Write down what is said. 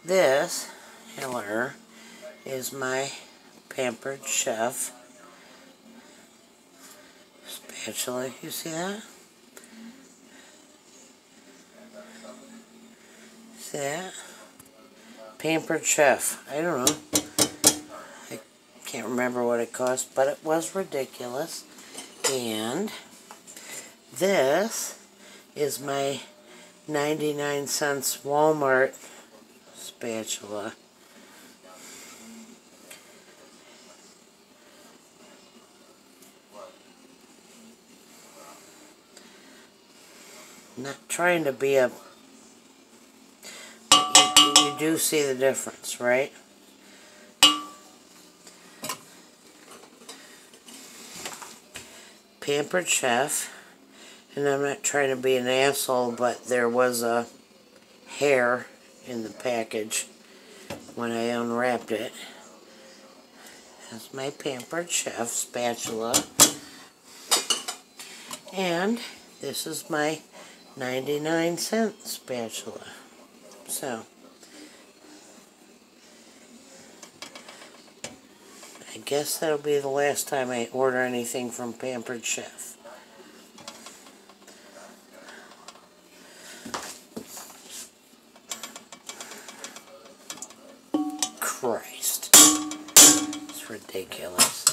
This, Hiller, is my Pampered Chef spatula. You see that? See that? Pampered Chef. I don't know. I can't remember what it cost, but it was ridiculous. And this is my 99-cent Walmart spatula. Not trying to be a... You do see the difference, right? Pampered Chef. And I'm not trying to be an asshole, but there was a hair in the package when I unwrapped it. That's my Pampered Chef spatula. And this is my 99-cent spatula. So, I guess that'll be the last time I order anything from Pampered Chef. Christ. It's ridiculous.